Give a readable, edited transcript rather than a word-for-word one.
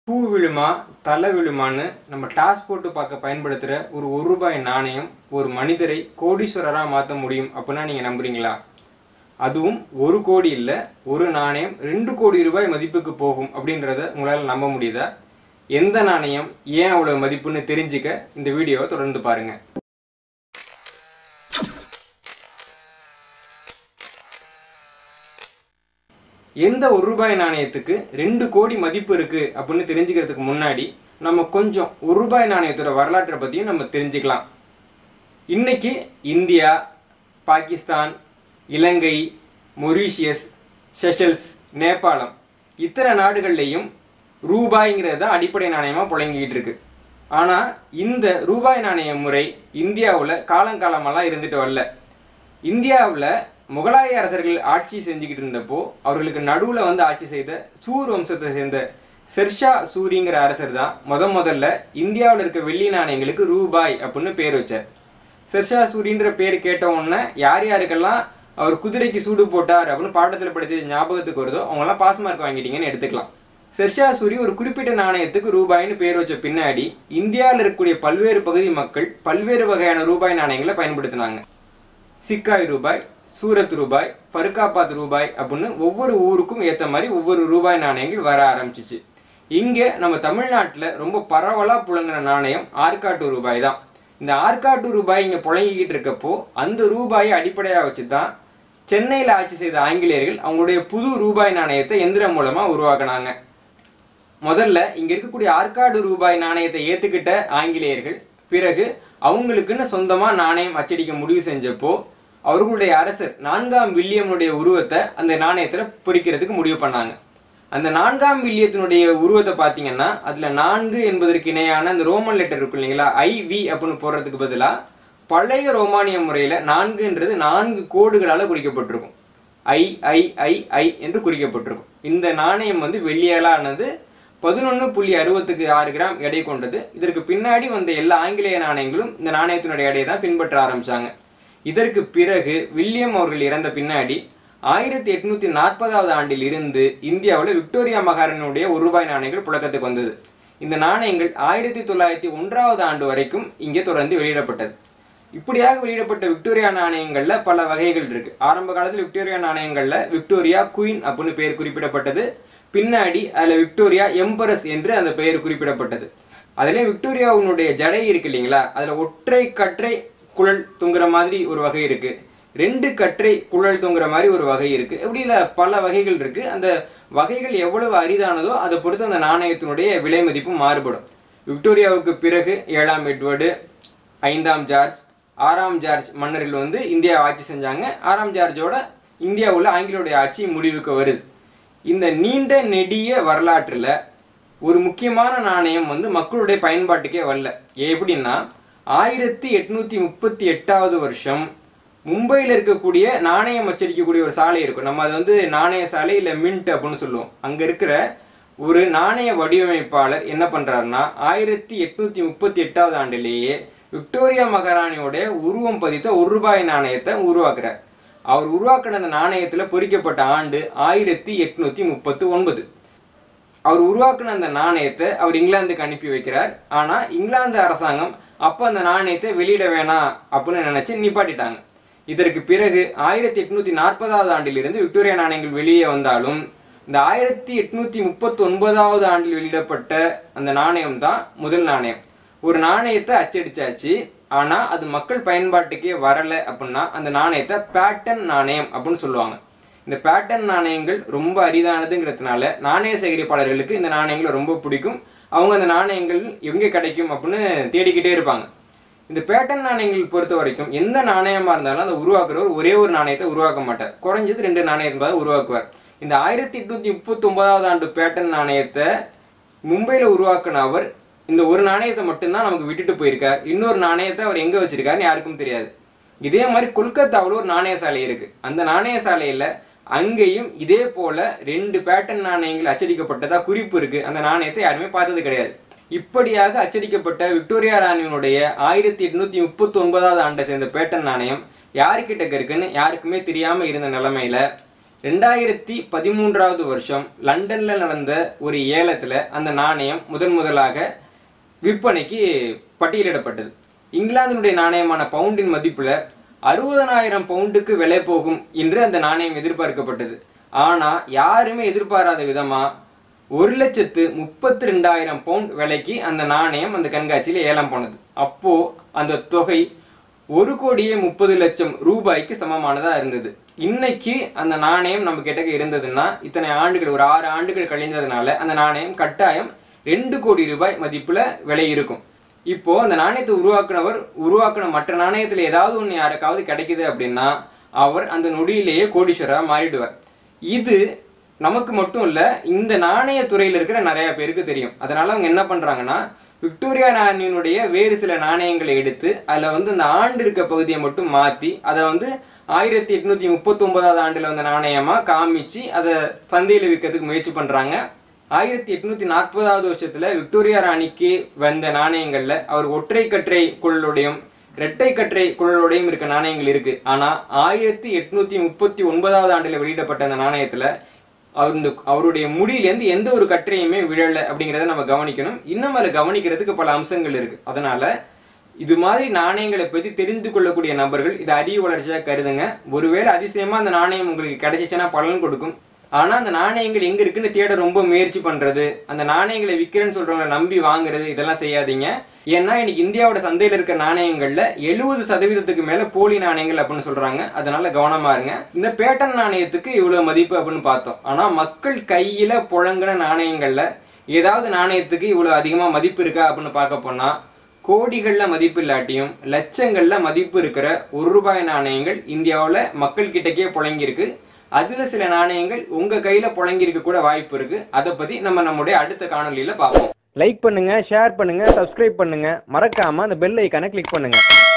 பூ விழுமா தலை விழுமான்னு நம்ம டாஸ் போட்டு பார்க்க பயன்படுத்துகிற ஒரு ரூபாய் நாணயம் ஒரு மனிதரை கோடீஸ்வரராக மாற்ற முடியும் அப்படின்னா நீங்கள் நம்புறீங்களா? அதுவும் 1 கோடி இல்லை, ஒரு நாணயம் 2 கோடி ரூபாய் மதிப்புக்கு போகும் அப்படின்றத உங்களால் நம்ப முடியுதா? எந்த நாணயம் ஏன் அவ்வளோ மதிப்புன்னு தெரிஞ்சுக்க இந்த வீடியோவை தொடர்ந்து பாருங்கள். எந்த ரூபாய் நாணயத்துக்கு 2 கோடி மதிப்பு இருக்கு அப்படின்னு தெரிஞ்சுக்கிறதுக்கு முன்னாடி நம்ம கொஞ்சம் ரூபாய் நாணயத்தோட வரலாற்றை பற்றியும் நம்ம தெரிஞ்சுக்கலாம். இன்னைக்கு India, Pakistan, Ilangai, Mauritius, Seychelles, Nepalam இத்தனை நாடுகள்லையும் ரூபாய்ங்கிறது தான் அடிப்படை நாணயமாக புழங்கிக்கிட்டு இருக்கு. ஆனால் இந்த ரூபாய் நாணய முறை இந்தியாவில் காலங்காலமெல்லாம் இருந்துட்டு வரல. இந்தியாவில் முகலாய அரசர்கள் ஆட்சி செஞ்சுக்கிட்டு இருந்தப்போ அவர்களுக்கு நடுவில் ஆட்சி செய்த சூர் வம்சத்தை சேர்ந்த ஷெர்ஷா சூரிங்கிற அரசர் தான் முதல்ல இந்தியாவில் இருக்க வெள்ளி நாணயங்களுக்கு ரூபாய் அப்படின்னு பேர் வச்சார். ஷெர்ஷா சூரின்ற பேர் கேட்ட உடனே யார் யாருக்கெல்லாம் அவர் குதிரைக்கு சூடு போட்டார் அப்படின்னு பாடத்தில் படித்த ஞாபகத்துக்கு வருதோ அவங்களாம் பாஸ் மார்க் வாங்கிட்டீங்கன்னு எடுத்துக்கலாம். ஷெர்ஷா சூரி ஒரு குறிப்பிட்ட நாணயத்துக்கு ரூபாய்னு பேர் வச்ச பின்னாடி இந்தியாவில் இருக்கக்கூடிய பல்வேறு பகுதி மக்கள் பல்வேறு வகையான ரூபாய் நாணயங்களை பயன்படுத்தினாங்க. சிக்காய் ரூபாய், சூரத் ரூபாய், ஃபருக்காபாத் ரூபாய் அப்படின்னு ஒவ்வொரு ஊருக்கும் ஏற்ற மாதிரி ஒவ்வொரு ரூபாய் நாணயங்கள் வர ஆரம்பிச்சிச்சு. இங்கே நம்ம தமிழ்நாட்டில் ரொம்ப பரவலாக புழங்கின நாணயம் ஆற்காட்டு ரூபாய் தான். இந்த ஆற்காட்டு ரூபாய் இங்கே புழங்கிக்கிட்டு இருக்கப்போ அந்த ரூபாயை அடிப்படையாக வச்சு தான் சென்னையில் ஆட்சி செய்த ஆங்கிலேயர்கள் அவங்களுடைய புது ரூபாய் நாணயத்தை எந்திரம் மூலமாக உருவாக்குனாங்க. முதல்ல இங்கே இருக்கக்கூடிய ஆற்காடு ரூபாய் நாணயத்தை ஏற்றுக்கிட்ட ஆங்கிலேயர்கள் பிறகு அவங்களுக்குன்னு சொந்தமாக நாணயம் அச்சடிக்க முடிவு செஞ்சப்போ அவர்களுடைய அரசர் 4ஆம் வில்லியமுடைய உருவத்தை அந்த நாணயத்தில் பொறிக்கிறதுக்கு முடிவு பண்ணாங்க. அந்த 4ஆம் வில்லியத்தினுடைய உருவத்தை பார்த்தீங்கன்னா அதில் 4 என்பதற்கு இணையான அந்த ரோமன் லெட்டர் இருக்கும் இல்லைங்களா, IV அப்படின்னு போடுறதுக்கு பதிலாக பழைய ரோமானிய முறையில் 4ன்றது 4 கோடுகளால் குறிக்கப்பட்டிருக்கும். I என்று குறிக்கப்பட்டிருக்கும். இந்த நாணயம் வெள்ளியால் ஆனது, 11.66 கிராம் எடை கொண்டது. இதற்கு பின்னாடி வந்த எல்லா ஆங்கிலேய நாணயங்களும் இந்த நாணயத்தினுடைய எடையை தான் பின்பற்ற ஆரம்பித்தாங்க. இதற்கு பிறகு வில்லியம் அவர்கள் இறந்த பின்னாடி 1840ஆவது ஆண்டில் இருந்து இந்தியாவில் விக்டோரியா மகாராணியுடைய ரூபாய் நாணயங்கள் புழக்கத்துக்கு வந்தது. இந்த நாணயங்கள் 1901ஆவது ஆண்டு வரைக்கும் இங்கே தொடர்ந்து வெளியிடப்பட்டது. இப்படியாக வெளியிடப்பட்ட விக்டோரியா நாணயங்களில் பல வகைகள் இருக்கு. ஆரம்ப காலத்தில் விக்டோரியா நாணயங்களில் விக்டோரியா குயின் அப்படின்னு பெயர் குறிப்பிடப்பட்டது. பின்னாடி அதில் விக்டோரியா எம்பரஸ் என்று அந்த பெயர் குறிப்பிடப்பட்டது. அதிலே விக்டோரியாவுடைய ஜடை இருக்கு இல்லைங்களா, அதில் ஒற்றை கற்றை குழல் தொங்குற மாதிரி ஒரு வகை இருக்கு, 2 கற்றை குழல் தொங்குற மாதிரி ஒரு வகை இருக்கு. இப்படி பல வகைகள் இருக்கு. அந்த வகைகள் எவ்வளவு அரிதானதோ அதை பொறுத்து அந்த நாணயத்தினுடைய விலை மதிப்பும் மாறுபடும். விக்டோரியாவுக்கு பிறகு 7ஆம் எட்வர்டு, 5ஆம் ஜார்ஜ், 6ஆம் ஜார்ஜ் மன்னர்கள் இந்தியா ஆட்சி செஞ்சாங்க. 6ஆம் ஜார்ஜோட இந்தியாவில் ஆங்கிலேயருடைய ஆட்சி முடிவுக்கு வருது. இந்த நீண்ட நெடிய வரலாற்றில் ஒரு முக்கியமான நாணயம் மக்களுடைய பயன்பாட்டுக்கே வரல. எப்படின்னா 1838ஆவது வருஷம் மும்பையில் இருக்கக்கூடிய நாணயம் அச்சடிக்கக்கூடிய ஒரு சாலை இருக்கும். நம்ம அது நாணய சாலை இல்லை மின்ட் அப்படின்னு சொல்லுவோம். அங்கே இருக்கிற ஒரு நாணய வடிவமைப்பாளர் என்ன பண்ணுறாருன்னா 1838ஆவது ஆண்டிலேயே விக்டோரியா மகாராணியோட உருவம் பதித்த ரூபாய் நாணயத்தை உருவாக்குறார். அவர் உருவாக்கின அந்த நாணயத்தில் பொறிக்கப்பட்ட ஆண்டு 1839. அவர் உருவாக்கின அந்த நாணயத்தை அவர் இங்கிலாந்துக்கு அனுப்பி வைக்கிறார். ஆனால் இங்கிலாந்து அரசாங்கம் அப்போ அந்த நாணயத்தை வெளியிட வேணாம் அப்படின்னு நினச்சி நிப்பாட்டிட்டாங்க. இதற்கு பிறகு 1840ஆவது ஆண்டிலிருந்து விக்டோரியா நாணயங்கள் வெளியே வந்தாலும் இந்த 1839ஆவது ஆண்டில் வெளியிடப்பட்ட அந்த நாணயம் தான் முதல் நாணயம். ஒரு நாணயத்தை அச்சடிச்சாச்சு, ஆனால் அது மக்கள் பயன்பாட்டுக்கே வரலை அப்படின்னா அந்த நாணயத்தை பேட்டன் நாணயம் அப்படின்னு சொல்லுவாங்க. இந்த பேட்டன் நாணயங்கள் ரொம்ப அரிதானதுங்கிறதுனால நாணய சேகரிப்பாளர்களுக்கு இந்த நாணயங்களை ரொம்ப பிடிக்கும். அவங்க அந்த நாணயங்கள் எங்கே கிடைக்கும் அப்படின்னு தேடிக்கிட்டே இருப்பாங்க. இந்த பேட்டன் நாணயங்கள் பொறுத்த வரைக்கும் எந்த நாணயமாக இருந்தாலும் அந்த உருவாக்குறவர் ஒரே ஒரு நாணயத்தை உருவாக்க மாட்டார், குறைஞ்சது 2 நாணயம் உருவாக்குவார். இந்த 1839ஆவது ஆண்டு பேட்டன் நாணயத்தை மும்பையில் உருவாக்குன அவர் இந்த ஒரு நாணயத்தை மட்டும்தான் நமக்கு விட்டுட்டு போயிருக்கார். இன்னொரு நாணயத்தை அவர் எங்கே வச்சிருக்காருன்னு யாருக்கும் தெரியாது. இதே மாதிரி கொல்கத்தாவில் ஒரு நாணய சாலை இருக்கு. அந்த நாணய சாலையில் அங்கேயும் இதே போல 2 பேட்டன் நாணயங்கள் அச்சடிக்கப்பட்டதா குறிப்பு இருக்கு. அந்த நாணயத்தை யாருமே பார்த்தது கிடையாது. இப்படியாக அச்சடிக்கப்பட்ட விக்டோரியா ராணியினுடைய 1839ஆவது ஆண்டை சேர்ந்த பேட்டன் நாணயம் யாருக்கிட்ட இருக்குன்னு யாருக்குமே தெரியாமல் இருந்த நிலைமையில 2013வது வருஷம் லண்டன்ல நடந்த ஒரு ஏலத்துல அந்த நாணயம் முதலாக விற்பனைக்கு பட்டியலிடப்பட்டது. இங்கிலாந்தினுடைய நாணயமான பவுண்டின் மதிப்புல 60,000 பவுண்டுக்கு விலை போகும் என்று அந்த நாணயம் எதிர்பார்க்கப்பட்டது. ஆனா யாருமே எதிர்பாராத விதமா 1,32,000 பவுண்ட் விலைக்கு அந்த நாணயம் அந்த கண்காட்சியில ஏலம் போனது. அப்போ அந்த தொகை 1,30,00,000 ரூபாய்க்கு சமமானதா இருந்தது. இன்னைக்கு அந்த நாணயம் நம்ம கிட்ட இருந்ததுன்னா இத்தனை ஆண்டுகள், ஒரு 6 ஆண்டுகள் கழிந்ததுனால அந்த நாணயம் கட்டாயம் 2 கோடி ரூபாய் மதிப்புல விலை இருக்கும். இப்போ அந்த நாணயத்தை உருவாக்குன மற்ற நாணயத்துல ஏதாவது ஒன்று யாருக்காவது கிடைக்குது அப்படின்னா அவர் அந்த நொடியிலேயே கோடீஸ்வரா மாறிடுவார். இது நமக்கு மட்டும் இல்ல, இந்த நாணய துறையில் இருக்கிற நிறைய பேருக்கு தெரியும். அதனால அவங்க என்ன பண்றாங்கன்னா, விக்டோரியா ராணியினுடைய வேறு சில நாணயங்களை எடுத்து அதுல அந்த ஆண்டு இருக்க பகுதியை மட்டும் மாத்தி அதை 1839வது ஆண்டுல வந்த நாணயமா காமிச்சு அதை சந்தையில விற்கிறதுக்கு முயற்சி பண்றாங்க. 1840வது வருஷத்துல விக்டோரியா ராணிக்கு வந்த நாணயங்கள்ல அவர் ஒற்றை கற்றை குழலுடையும் இரட்டை கற்றை குழலுடையும் இருக்க நாணயங்கள் இருக்கு. ஆனா 1839வது ஆண்டுல வெளியிடப்பட்ட அந்த நாணயத்துல அவருடைய முடியிலேருந்து எந்த ஒரு கற்றையுமே விழல அப்படிங்கிறத நம்ம கவனிக்கணும். இன்னும் அதை கவனிக்கிறதுக்கு பல அம்சங்கள் இருக்கு. அதனால இது மாதிரி நாணயங்களை பற்றி தெரிந்து கொள்ளக்கூடிய நபர்கள் இதை அறிவு வளர்ச்சியாக கருதுங்க. ஒருவேளை அதிசயமா அந்த நாணயம் உங்களுக்கு கிடைச்சிச்சுன்னா பலன் கொடுக்கும். ஆனா அந்த நாணயங்கள் எங்க இருக்குன்னு தேட ரொம்ப முயற்சி பண்றது, அந்த நாணயங்களை விற்கிறேன்னு சொல்றவங்களை நம்பி வாங்குறது, இதெல்லாம் செய்யாதீங்க. ஏன்னா இன்னைக்கு இந்தியாவோட சந்தையில இருக்க நாணயங்கள்ல 70% மேல போலி நாணயங்கள் அப்படின்னு சொல்றாங்க. அதனால கவனமா இருங்க. இந்த பேட்டன் நாணயத்துக்கு இவ்வளவு மதிப்பு அப்படின்னு பார்த்தோம். ஆனா மக்கள் கையில புழங்கின நாணயங்கள்ல ஏதாவது நாணயத்துக்கு இவ்வளவு அதிகமா மதிப்பு இருக்கா அப்படின்னு பார்க்க போனா கோடிகள்ல மதிப்பு இல்லாட்டியும் லட்சங்கள்ல மதிப்பு இருக்கிற ₹1 நாணயங்கள் இந்தியாவில் மக்கள் கிட்டக்கே புழங்கியிருக்கு. அதுல சில நாணயங்கள் உங்க கையில புழங்கி இருக்க கூட வாய்ப்பு இருக்கு. அதை பத்தி நம்முடைய அடுத்த காணொலியில பார்ப்போம். லைக் பண்ணுங்க, ஷேர் பண்ணுங்க, சப்ஸ்கிரைப் பண்ணுங்க, மறக்காம அந்த பெல் ஐகானை கிளிக் பண்ணுங்க.